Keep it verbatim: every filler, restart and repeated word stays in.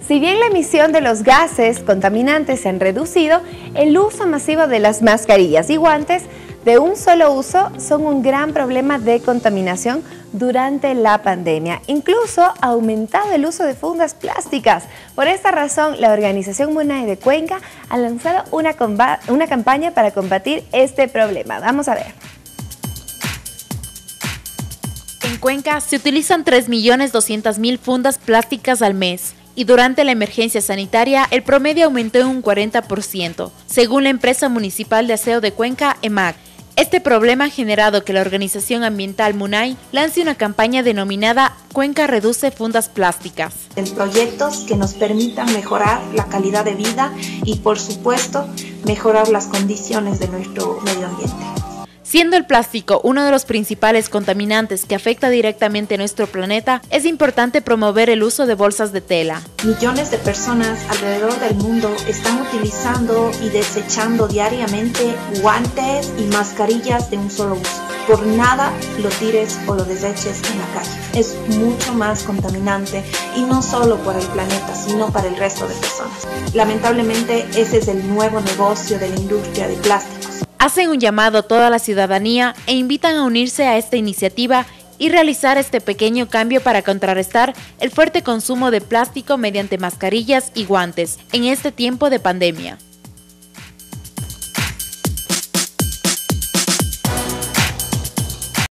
Si bien la emisión de los gases contaminantes se han reducido, el uso masivo de las mascarillas y guantes de un solo uso son un gran problema de contaminación durante la pandemia. Incluso ha aumentado el uso de fundas plásticas. Por esta razón, la organización MUNAI de Cuenca ha lanzado una, una campaña para combatir este problema. Vamos a ver. En Cuenca se utilizan tres millones doscientas mil fundas plásticas al mes. Y durante la emergencia sanitaria, el promedio aumentó en un cuarenta por ciento, según la empresa municipal de aseo de Cuenca, EMAC. Este problema ha generado que la organización ambiental MUNAI lance una campaña denominada Cuenca Reduce Fundas Plásticas. En proyectos que nos permitan mejorar la calidad de vida y, por supuesto, mejorar las condiciones de nuestro medio ambiente. Siendo el plástico uno de los principales contaminantes que afecta directamente a nuestro planeta, es importante promover el uso de bolsas de tela. Millones de personas alrededor del mundo están utilizando y desechando diariamente guantes y mascarillas de un solo uso. Por nada lo tires o lo deseches en la calle. Es mucho más contaminante y no solo por el planeta, sino para el resto de personas. Lamentablemente, ese es el nuevo negocio de la industria de plásticos. Hacen un llamado a toda la ciudadanía e invitan a unirse a esta iniciativa y realizar este pequeño cambio para contrarrestar el fuerte consumo de plástico mediante mascarillas y guantes en este tiempo de pandemia.